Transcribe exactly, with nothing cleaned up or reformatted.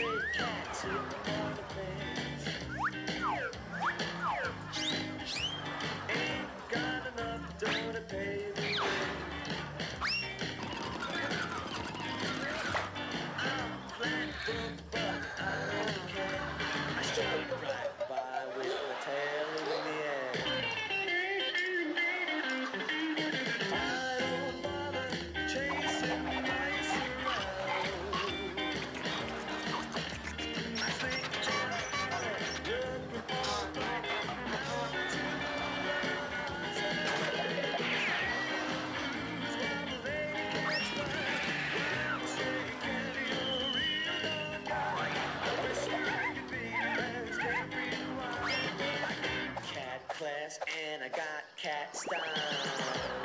stray cat sitting on the fence. Ain't got enough dough to pay the rent. I'm flat broke, but I don't care. I skate right by with my tail in the air. I don't bother chasing mice around. I sleep till I holler, looking for a bite. Out to run outside, baby, blues while the lady catch fire. Well, stray cat, you're a real dog guy. I wish I could be landscaping wild. I got cat class and I got cat style.